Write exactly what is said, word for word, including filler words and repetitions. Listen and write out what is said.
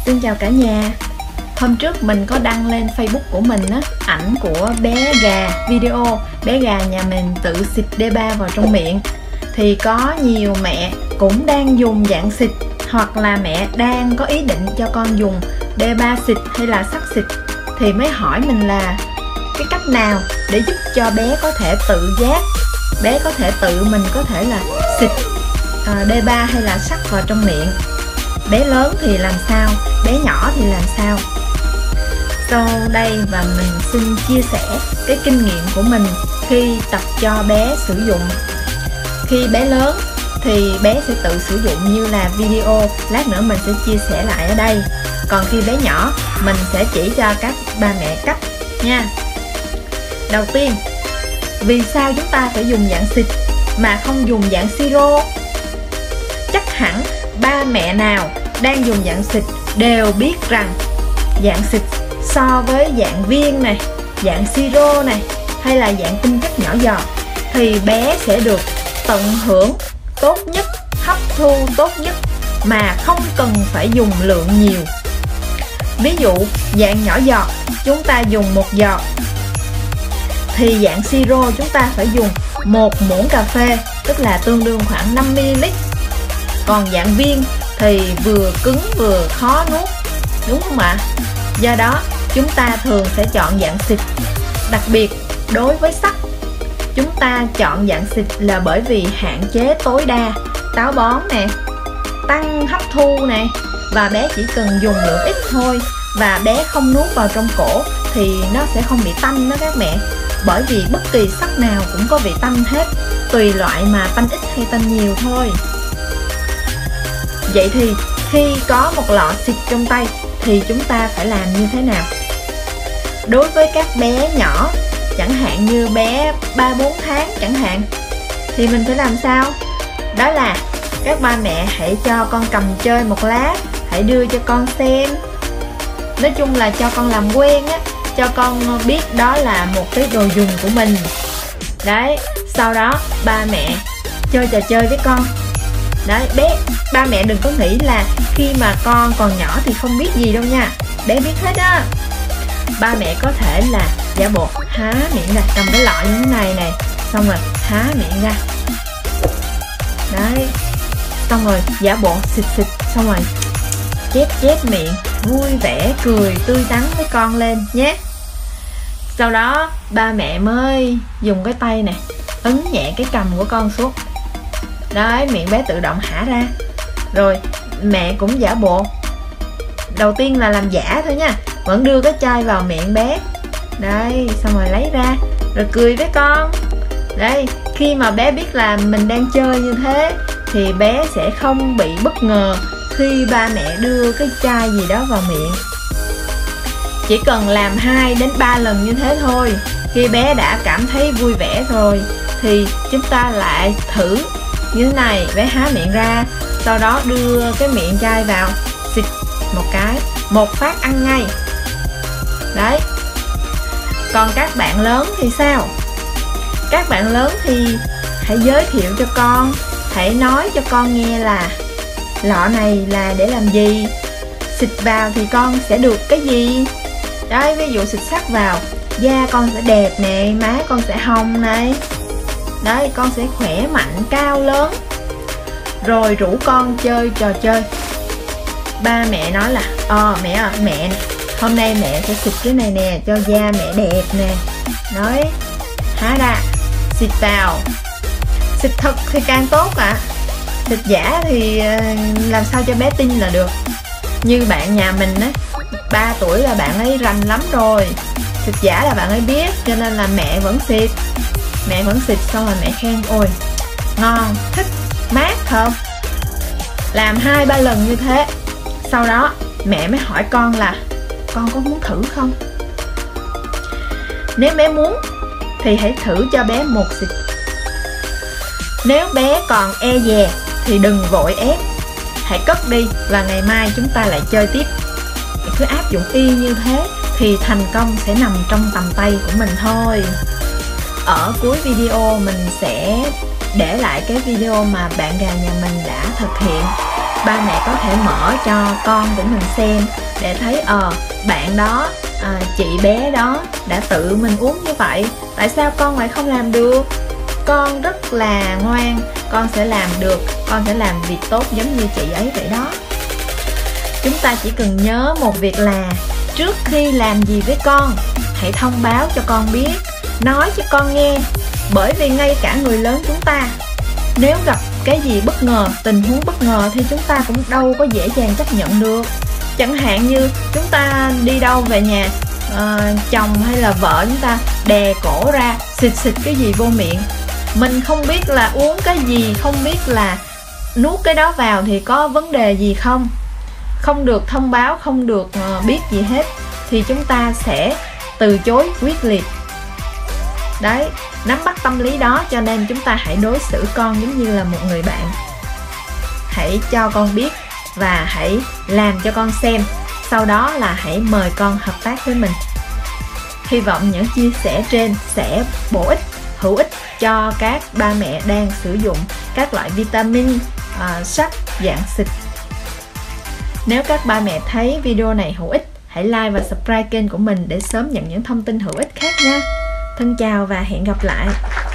Xin chào cả nhà. Hôm trước mình có đăng lên Facebook của mình á, ảnh của bé gà, video bé gà nhà mình tự xịt D ba vào trong miệng. Thì có nhiều mẹ cũng đang dùng dạng xịt, hoặc là mẹ đang có ý định cho con dùng D ba xịt hay là sắc xịt, thì mới hỏi mình là cái cách nào để giúp cho bé có thể tự giác, bé có thể tự mình có thể là xịt à, D ba hay là sắc vào trong miệng. Bé lớn thì làm sao, bé nhỏ thì làm sao. Sau đây và mình xin chia sẻ cái kinh nghiệm của mình khi tập cho bé sử dụng. Khi bé lớn thì bé sẽ tự sử dụng như là video, lát nữa mình sẽ chia sẻ lại ở đây. Còn khi bé nhỏ, mình sẽ chỉ cho các ba mẹ cách nha. Đầu tiên, vì sao chúng ta phải dùng dạng xịt mà không dùng dạng siro? Chắc hẳn ba mẹ nào đang dùng dạng xịt đều biết rằng dạng xịt so với dạng viên này, dạng siro này hay là dạng tinh chất nhỏ giọt thì bé sẽ được tận hưởng tốt nhất, hấp thu tốt nhất mà không cần phải dùng lượng nhiều. Ví dụ dạng nhỏ giọt chúng ta dùng một giọt, thì dạng siro chúng ta phải dùng một muỗng cà phê, tức là tương đương khoảng năm mi li lít. Còn dạng viên thì vừa cứng vừa khó nuốt, đúng không ạ? Do đó chúng ta thường sẽ chọn dạng xịt. Đặc biệt đối với sắc, chúng ta chọn dạng xịt là bởi vì hạn chế tối đa táo bón nè, tăng hấp thu nè, và bé chỉ cần dùng lượng ít thôi, và bé không nuốt vào trong cổ thì nó sẽ không bị tanh đó các mẹ. Bởi vì bất kỳ sắc nào cũng có vị tanh hết, tùy loại mà tanh ít hay tanh nhiều thôi. Vậy thì khi có một lọ xịt trong tay thì chúng ta phải làm như thế nào? Đối với các bé nhỏ, chẳng hạn như bé ba bốn tháng chẳng hạn, thì mình phải làm sao? Đó là các ba mẹ hãy cho con cầm chơi một lát, hãy đưa cho con xem. Nói chung là cho con làm quen á, cho con biết đó là một cái đồ dùng của mình. Đấy, sau đó ba mẹ chơi trò chơi với con. Đấy, bé, ba mẹ đừng có nghĩ là khi mà con còn nhỏ thì không biết gì đâu nha. Bé biết hết á. Ba mẹ có thể là giả bộ há miệng ra, cầm cái lọ như thế này này, xong rồi há miệng ra. Đấy, xong rồi giả bộ xịt xịt, xong rồi chép chép miệng, vui vẻ, cười, tươi tắn với con lên nhé. Sau đó ba mẹ mới dùng cái tay này ấn nhẹ cái cằm của con xuống. Đấy, miệng bé tự động hả ra. Rồi mẹ cũng giả bộ, đầu tiên là làm giả thôi nha, vẫn đưa cái chai vào miệng bé. Đấy, xong rồi lấy ra, rồi cười với con. Đấy, khi mà bé biết là mình đang chơi như thế thì bé sẽ không bị bất ngờ khi ba mẹ đưa cái chai gì đó vào miệng. Chỉ cần làm hai đến ba lần như thế thôi, khi bé đã cảm thấy vui vẻ rồi thì chúng ta lại thử như thế này. Bé há miệng ra, sau đó đưa cái miệng chai vào, xịt một cái, một phát ăn ngay. Đấy. Còn các bạn lớn thì sao? Các bạn lớn thì hãy giới thiệu cho con, hãy nói cho con nghe là lọ này là để làm gì, xịt vào thì con sẽ được cái gì. Đấy, ví dụ xịt sắc vào, da con sẽ đẹp nè, má con sẽ hồng này. Đấy, con sẽ khỏe mạnh, cao lớn. Rồi rủ con chơi trò chơi. Ba mẹ nói là Ờ mẹ à, mẹ hôm nay mẹ sẽ xịt cái này nè, cho da mẹ đẹp nè. Nói há ra, xịt vào. Xịt thật thì càng tốt ạ. À. Xịt giả thì làm sao cho bé tin là được. Như bạn nhà mình á, ba tuổi là bạn ấy rành lắm rồi. Xịt giả là bạn ấy biết, cho nên là mẹ vẫn xịt. Mẹ vẫn xịt xong rồi mẹ khen ôi ngon, thích, mát không. Làm hai ba lần như thế, sau đó mẹ mới hỏi con là con có muốn thử không. Nếu bé muốn thì hãy thử cho bé một xịt. Nếu bé còn e dè thì đừng vội ép, hãy cất đi và ngày mai chúng ta lại chơi tiếp. Cứ áp dụng y như thế thì thành công sẽ nằm trong tầm tay của mình thôi. Ở cuối video mình sẽ để lại cái video mà bạn gà nhà mình đã thực hiện. ba mẹ có thể mở cho con của mình xem để thấy ờ bạn đó, à, chị bé đó đã tự mình uống như vậy, tại sao con lại không làm được? Con rất là ngoan, con sẽ làm được, con sẽ làm việc tốt giống như chị ấy vậy đó. Chúng ta chỉ cần nhớ một việc là trước khi làm gì với con, hãy thông báo cho con biết, nói cho con nghe. Bởi vì ngay cả người lớn chúng ta, nếu gặp cái gì bất ngờ, tình huống bất ngờ thì chúng ta cũng đâu có dễ dàng chấp nhận được. Chẳng hạn như chúng ta đi đâu về nhà, uh, chồng hay là vợ chúng ta đè cổ ra, xịt xịt cái gì vô miệng. Mình không biết là uống cái gì, không biết là nuốt cái đó vào thì có vấn đề gì không, không được thông báo, không được uh, biết gì hết, thì chúng ta sẽ từ chối quyết liệt. Đấy, nắm bắt tâm lý đó, cho nên chúng ta hãy đối xử con giống như là một người bạn. Hãy cho con biết và hãy làm cho con xem, sau đó là hãy mời con hợp tác với mình. Hy vọng những chia sẻ trên sẽ bổ ích, hữu ích cho các ba mẹ đang sử dụng các loại vitamin, uh, sắt dạng xịt. Nếu các ba mẹ thấy video này hữu ích, hãy like và subscribe kênh của mình để sớm nhận những thông tin hữu ích khác nha. Thân chào và hẹn gặp lại.